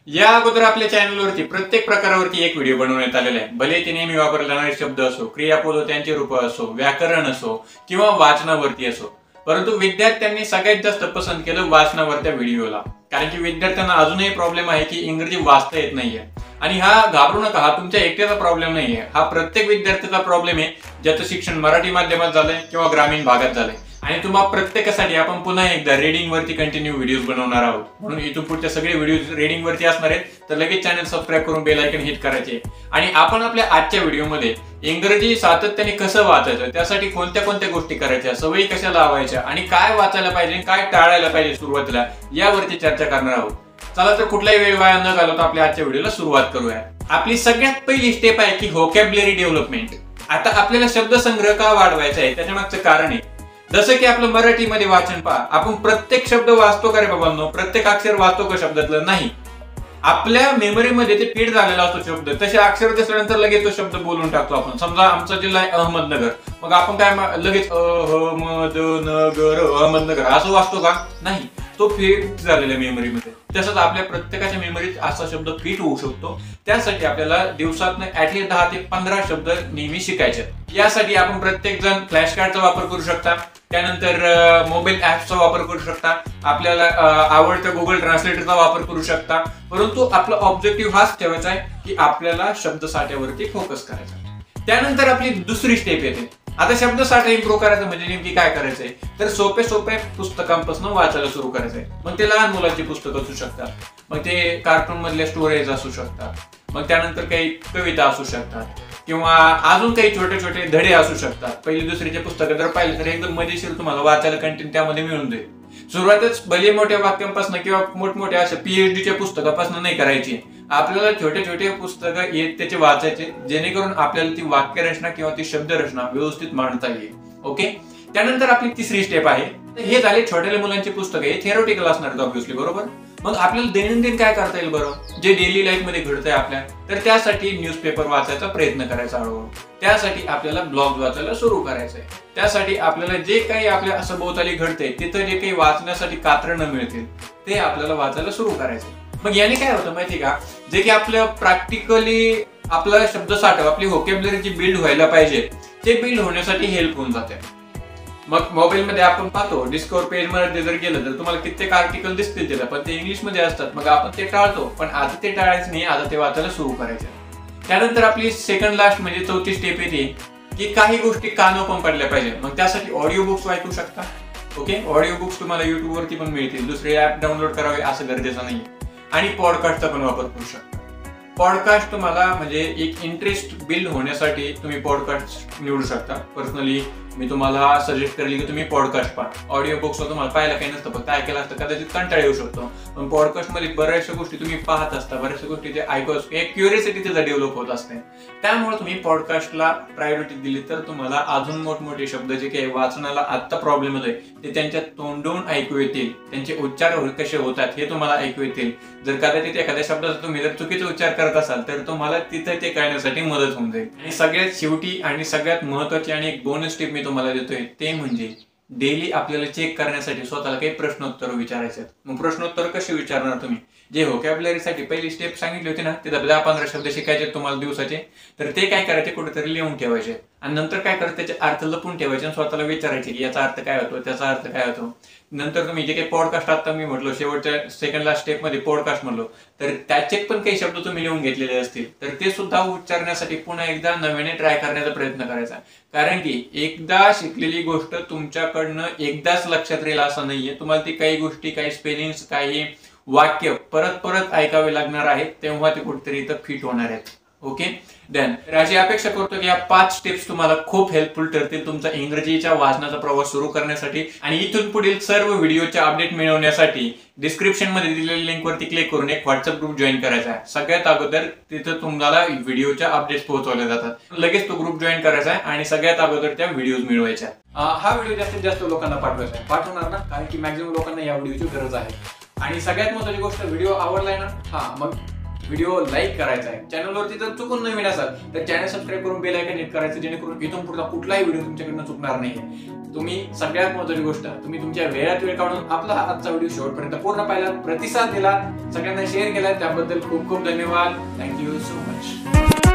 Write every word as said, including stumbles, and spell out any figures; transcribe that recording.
या अगोदर आपल्या चॅनलवरती प्रत्येक प्रकारावरती एक व्हिडिओ बनवण्यात आलेला आहे। भले ते नेहमी वापरले जाणारे शब्द असो, क्रियापद व त्यांचे रूप असो, व्याकरण असो किंवा वाचनावरती असो, परंतु विद्यार्थ्यांनी सगळ्यात जास्त पसंत केलं वाचनावर त्या व्हिडिओला। कारण की विद्यार्थ्यांना अजूनही प्रॉब्लेम आहे की इंग्रजी वाचता येत नाहीये। आणि हा घाबरू नका, हा तुमच्या एकट्याचा प्रॉब्लेम नाहीये, हा प्रत्येक विद्यार्थ्याचा प्रॉब्लेम आहे ज्याचं शिक्षण मराठी माध्यमात झालंय किंवा ग्रामीण भागात झालंय। आणि तुम्हा प्रत्येकासाठी आपण पुन्हा एकदा रीडिंग वरती कंटिन्यू व्हिडिओज बनवणार आहोत। म्हणून इथून पुढचे सगळे व्हिडिओज रीडिंग वरती असणार आहेत, तर लगेच चॅनल सबस्क्राईब करून बेल आयकॉन हिट करायचे। आणि आपण आपल्या आजच्या व्हिडिओमध्ये इंग्रजी सातत्याने कसं वाचायचं, त्यासाठी कोणत्या कोणत्या गोष्टी करायच्या, सवयी कशा लावायच्या आणि काय वाचायला पाहिजे, काय टाळायला पाहिजे सुरुवातीला, यावरती चर्चा करणार आहोत। चला तर कुठलाही वेळ वाया न घालवता आपल्या आजच्या व्हिडिओला सुरुवात करूया। आपली सगळ्यात पहिली स्टेप आहे की व्होकॅब्युलरी डेव्हलपमेंट। आता आपल्याला शब्दसंग्रह का वाढवायचा आहे त्याच्या मागचं कारण आहे। जसं की आपलं मराठीमध्ये वाचन पहा, आपण प्रत्येक शब्द वाचतो का रे बाबांनो, प्रत्येक अक्षर वाचतो का शब्दातलं? नाही। आपल्या मेमरीमध्ये ते फीड झालेला असतो शब्द, तसे अक्षर दिसल्यानंतर लगेच तो शब्द बोलून टाकतो आपण। समजा आमचा जिल्हा आहे अहमदनगर, मग आपण काय लगेच अहमदनगर अहमदनगर असं वाचतो का? नाही, तो फिट झालेला मेमरीमध्ये। तसंच आपल्या प्रत्येकाच्या मेमरीत असा शब्द फिट होऊ शकतो। त्यासाठी आपल्याला दिवसातनं ऍटलीस्ट दहा ते पंधरा शब्द नेहमी शिकायचे। यासाठी आपण प्रत्येक जण फ्लॅश कार्डचा वापर करू शकता, त्यानंतर मोबाईल ऍप्सचा वापर करू शकता, आपल्याला आवडत्या गुगल ट्रान्सलेटरचा वापर करू शकता। परंतु आपला ऑब्जेक्टिव्ह हाच ठेवायचा आहे की आपल्याला शब्दसाठ्यावरती फोकस करायचा। त्यानंतर आपली दुसरी स्टेप येते। आता शब्दसाठा इम्प्रूव्ह करायचं म्हणजे नेमकी काय करायचंय, तर सोपे सोपे पुस्तकांपासून वाचायला सुरू करायचंय। मग ते लहान मुलांची पुस्तकं असू शकतात, मग ते कार्टून मधल्या स्टोरीज असू शकतात, मग त्यानंतर काही कविता असू शकतात किंवा अजून काही छोटे छोटे धडे असू शकतात। पहिली दुसरीचे पुस्तकं जर पाहिलं तर एकदम मजेशीर तुम्हाला वाचायला कंटेंट त्यामध्ये मिळून जाईल। सुरुवातच भले मोठ्या वाक्यांपासून किंवा मोठमोठ्या अशा पीएचडीच्या पुस्तकापासून नाही करायची, आपल्याला छोटे छोटे पुस्तकं येत त्याचे वाचायचे, जेणेकरून आपल्याला ती वाक्यरचना किंवा ती शब्दरचना व्यवस्थित मांडता येईल। ओके, त्यानंतर आपली तिसरी स्टेप आहे, हे झाले छोट्या मुलांची पुस्तकं, हे थेरोटिकल असणार आहेत ऑब्व्हियसली, बरोबर। मग आपल्याला दैनंदिन काय करता येईल बरं, जे डेली लाईफ मध्ये घडतंय आपल्या, तर त्यासाठी न्यूजपेपर वाचायचा प्रयत्न करायचा हळूहळू। त्यासाठी आपल्याला ब्लॉग वाचायला सुरू करायचंय। त्यासाठी आपल्याला जे काही आपल्या सभोवताली घडतंय तिथं जे काही वाचण्यासाठी कात्रणं मिळतील ते आपल्याला वाचायला सुरू करायचंय। मग याने काय होतं माहिती का, जे की आपलं प्रॅक्टिकली आपला शब्दसाठा, आपली व्होकॅब्युलरी जी बिल्ड व्हायला पाहिजे ते बिल्ड होण्यासाठी हेल्प होऊन जाते। मग मोबाईल मध्ये आपण पाहतो, डिस्कवर पेज मध्ये जर गेलं तर तुम्हाला कित्येक आर्टिकल दिसतील तिला, पण ते इंग्लिश मध्ये असतात। मग आपण ते टाळतो, पण आता ते टाळायचं नाही, आता ते वाचायला सुरू करायचं। त्यानंतर आपली सेकंड लास्ट म्हणजे चौथी स्टेप येते की काही गोष्टी कानोपण पडल्या पाहिजे। मग त्यासाठी ऑडिओ बुक्स ऐकू शकता। ओके, ऑडिओ बुक्स तुम्हाला युट्यूब वरती पण मिळतील, दुसरे ऍप डाउनलोड करावे असं गरजेचं नाही। आणि पॉडकास्टचा पण वापर करू शकता। पॉडकास्ट तुम्हाला म्हणजे एक इंटरेस्ट बिल्ड होण्यासाठी तुम्ही पॉडकास्ट निवडू शकता। पर्सनली मी तुम्हाला सजेस्ट करेल की तुम्ही पॉडकास्ट पहा। ऑडिओ बुक्स तुम्हाला पाहायला काही नसतं, फक्त ऐकायला असतं, कदाचित कंटाळा येऊ शकतो। पण पॉडकास्ट मध्ये बऱ्याचशा गोष्टी तुम्ही पाहत असता, बऱ्याचशा गोष्टी ते ऐकू असतो, एक क्युरियोसिटी त्याचा डेव्हलप होत असते। त्यामुळे तुम्ही पॉडकास्टला प्रायोरिटी दिली तर तुम्हाला अजून मोठमोठे शब्द जे काही वाचनाला आत्ता प्रॉब्लेम होतोय ते त्यांच्या तोंडून ऐकू येतील, त्यांचे उच्चार कसे होतात हे तुम्हाला ऐकू येतील। जर कदाचित एखाद्या शब्दाचा तुम्ही जर चुकीचा उच्चार करत असाल तर तुम्हाला तिथे ते कळण्यासाठी मदत होऊन जाईल। आणि सगळ्यात शेवटी आणि सगळ्यात महत्त्वाची आणि एक बोनस टिप मी तुम्हाला देतोय, ते म्हणजे डेली आपल्याला चेक करण्यासाठी स्वतःला काही प्रश्नोत्तर विचारायचे आहेत। मग प्रश्नोत्तर कसे विचारणार तुम्ही, जे व्होकॅब्युलरीसाठी पहिली स्टेप सांगितली होती ना, ते दहा पंधरा शब्द शिकायचे तुम्हाला दिवसाचे, तर ते काय करायचे, कुठेतरी लिहून ठेवायचे। आणि नंतर काय करायचं, त्याचे अर्थ लपून ठेवायचे आणि स्वतःला विचारायचे की याचा अर्थ काय होतो, त्याचा अर्थ काय होतो। नंतर तुम्ही जे काही पॉडकास्ट आता मी म्हटलो शेवटच्या सेकंड लास्ट स्टेप मध्ये पॉडकास्ट म्हटलो, तर त्याचे पण काही शब्द तुम्ही लिहून घेतलेले असतील, तर ते सुद्धा उच्चारण्यासाठी पुन्हा एकदा नव्याने ट्राय करण्याचा प्रयत्न करायचा। कारण की एकदा शिकलेली गोष्ट तुमच्याकडनं एकदाच लक्षात राहील असं नाहीये, तुम्हाला ती काही गोष्टी, काही स्पेलिंग्स, काही वाक्य परत परत ऐकावे लागणार आहेत, तेव्हा ते कुठेतरी इथं फिट होणार आहेत। ओके, देन अशी अपेक्षा करतो की या पाच स्टेप्स तुम्हाला खूप हेल्पफुल ठरतील तुमचा इंग्रजीच्या वाचनाचा प्रवास सुरू करण्यासाठी। आणि इथून पुढील सर्व व्हिडिओचे अपडेट मिळवण्यासाठी डिस्क्रिप्शन मध्ये दिलेल्या लिंक वरती क्लिक करून एक व्हॉट्सअप ग्रुप जॉईन करायचा आहे। सगळ्यात अगोदर तिथं तुम्हाला व्हिडिओच्या अपडेट्स पोहोचवले जातात, लगेच तो ग्रुप जॉईन करायचा आहे आणि सगळ्यात अगोदर त्या व्हिडिओज मिळवायच्या। हा व्हिडिओ जास्तीत जास्त लोकांना पाठवायचा आहे, पाठवणार ना, कारण की मॅक्झिमम लोकांना या व्हिडिओची गरज आहे। आणि सगळ्यात महत्त्वाची गोष्ट, व्हिडिओ आवडलाय ना, हा मग व्हिडिओ लाईक करायचा आहे. चॅनलवरती जर चुकून नवीन असाल तर चॅनल सबस्क्राईब करून बेल आयकॉन हिट करायचं, जेणेकरून इथून पुढचा कुठलाही व्हिडिओ तुमच्याकडनं चुकणार नाही. तुम्ही सगळ्यात महत्त्वाची गोष्ट, तुम्ही तुमच्या वेळात वेळ काढून आपला आजचा व्हिडिओ शेवटपर्यंत पूर्ण पाहिला, प्रतिसाद दिला, सगळ्यांना शेअर केला, त्याबद्दल खूप खूप धन्यवाद. Thank you so much.